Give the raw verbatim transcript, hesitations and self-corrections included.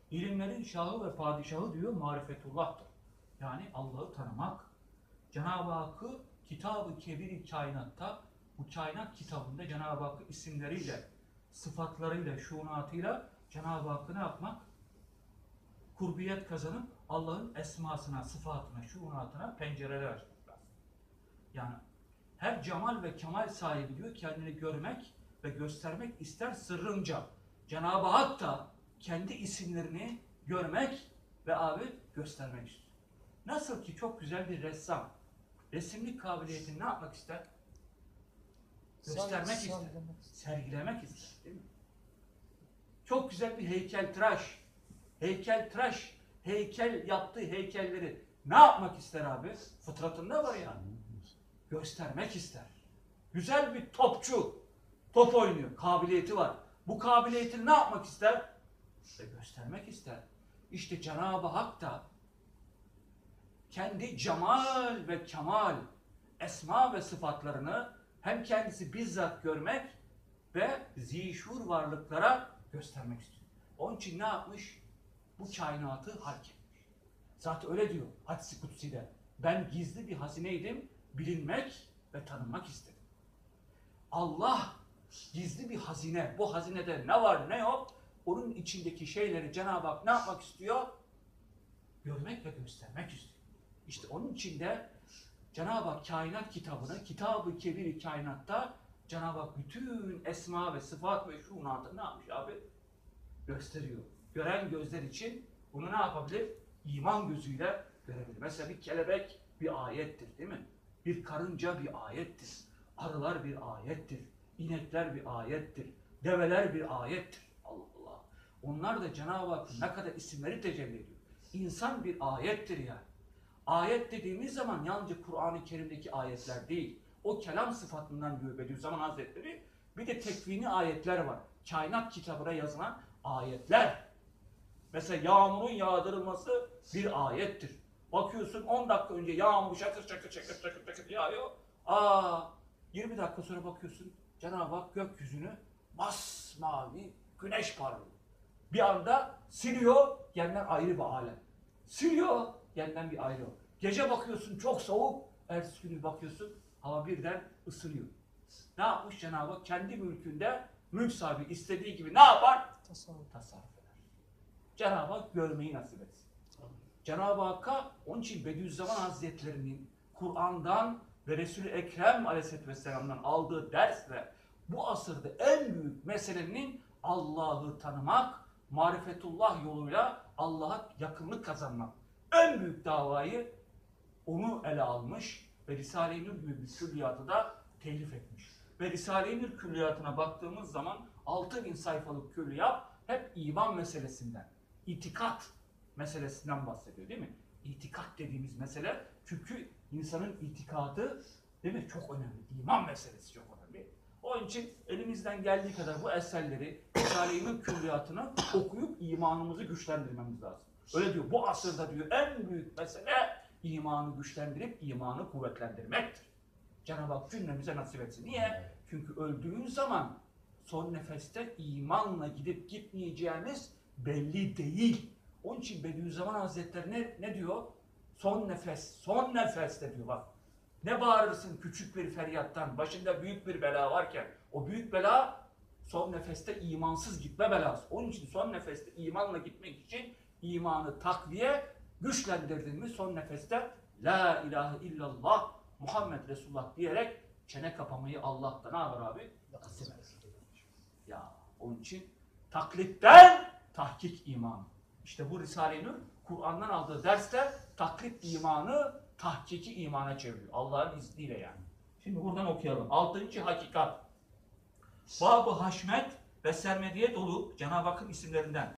İlimlerin şahı ve padişahı diyor marifetullah'tır. Yani Allah'ı tanımak. Cenab-ı Hakk'ı Kitab-ı Kebir-i Kainat'ta, bu kainat kitabında Cenab-ı Hakk'ı isimleriyle, sıfatlarıyla, şuunatıyla Cenab-ı Hakk'ı ne yapmak? Kurbiyet kazanıp Allah'ın esmasına, sıfatına, şuunatına pencereler açmak lazım. Yani her cemal ve kemal sahibi diyor kendini görmek ve göstermek ister sırrınca. Cenab-ı Hak da kendi isimlerini görmek ve abi göstermek istiyor. Nasıl ki çok güzel bir ressam resimlik kabiliyetini ne yapmak ister? Göstermek ister. Sergilemek ister. Değil mi? Çok güzel bir heykeltıraş. Heykeltıraş heykel yaptığı heykelleri ne yapmak ister abi? Fıtratında var yani. Göstermek ister. Güzel bir topçu. Top oynuyor. Kabiliyeti var. Bu kabiliyetini ne yapmak ister? Ve göstermek ister. İşte Cenab-ı Hak da kendi cemal ve kemal, esma ve sıfatlarını hem kendisi bizzat görmek ve zişur varlıklara göstermek istiyor. Onun için ne yapmış? Bu kainatı hark etmiş. Zaten öyle diyor hadis-i kutsi'de. Ben gizli bir hazineydim, bilinmek ve tanınmak istedim. Allah gizli bir hazine. Bu hazinede ne var ne yok? Onun içindeki şeyleri Cenab-ı Hak ne yapmak istiyor? Görmek ve göstermek istiyor. İşte onun içinde Cenab-ı Hak kainat kitabını, Kitab-ı Kebir-i Kainat'ta Cenab-ı Hak bütün esma ve sıfat ve şuunatı ne yapmış abi? Gösteriyor. Gören gözler için bunu ne yapabilir? İman gözüyle görebilir. Mesela bir kelebek bir ayettir değil mi? Bir karınca bir ayettir. Arılar bir ayettir. İnekler bir ayettir. Develer bir ayettir. Allah Allah. Onlar da Cenab-ı Hakk'ın ne kadar isimleri tecelli ediyor. İnsan bir ayettir yani. Ayet dediğimiz zaman yalnızca Kur'an-ı Kerim'deki ayetler değil. O kelam sıfatından diyor Bediüzzaman Hazretleri. Bir de tekvini ayetler var. Kainat kitabına yazılan ayetler. Mesela yağmurun yağdırılması bir ayettir. Bakıyorsun on dakika önce yağmur şakır şakır şakır şakır şakır yağıyor. Aa, yirmi dakika sonra bakıyorsun Cenab-ı Hak gökyüzünü masmavi güneş parlıyor. Bir anda siliyor, yeniden ayrı bir alem. Siliyor, yeniden bir ayrı. Gece bakıyorsun çok soğuk, ertesi günü bakıyorsun hava birden ısınıyor. Ne yapmış Cenab-ı Hak? Kendi mülkünde mülk sahibi istediği gibi ne yapar? Tasarruf. Tasarruf eder. Cenab-ı Hak görmeyi nasip etsin. Cenab-ı Hakk'a onun için Bediüzzaman Hazretleri'nin Kur'an'dan ve Resul-i Ekrem Aleyhisselatü Vesselam'dan aldığı dersle bu asırda en büyük meselenin Allah'ı tanımak, marifetullah yoluyla Allah'a yakınlık kazanmak. En büyük davayı onu ele almış ve Risale-i Nur gibi bir külliyatı da telif etmiş. Ve Risale-i Nur külliyatına baktığımız zaman altı bin sayfalık külliyat hep iman meselesinden, itikat meselesinden bahsediyor değil mi? İtikat dediğimiz mesele çünkü insanın itikadı değil mi? Çok önemli. İman meselesi çok önemli. Onun için elimizden geldiği kadar bu eserleri, Risale-i Nur külliyatını okuyup imanımızı güçlendirmemiz lazım. Öyle diyor. Bu asırda diyor en büyük mesele imanı güçlendirip imanı kuvvetlendirmektir. Cenab-ı Hak cümlemize nasip etsin. Niye? Çünkü öldüğün zaman son nefeste imanla gidip gitmeyeceğimiz belli değil. Onun için Bediüzzaman Hazretleri ne, ne diyor? Son nefes, son nefeste diyor bak. Ne bağırırsın küçük bir feryattan, başında büyük bir bela varken, o büyük bela son nefeste imansız gitme belası. Onun için son nefeste imanla gitmek için imanı takviye, güçlendirdin mi son nefeste La ilahe illallah Muhammed Resulullah diyerek çene kapamayı Allah'tan ne yapar abi? Nasip eder. Ya onun için taklitten tahkik imanı. İşte bu Risale-i Nur Kur'an'dan aldığı derste taklit imanı tahkiki imana çeviriyor. Allah'ın izniyle yani. Şimdi buradan okuyalım. Altıncı hakikat. Bab-ı haşmet ve sermediye dolu Cenab-ı Hakk'ın isimlerinden.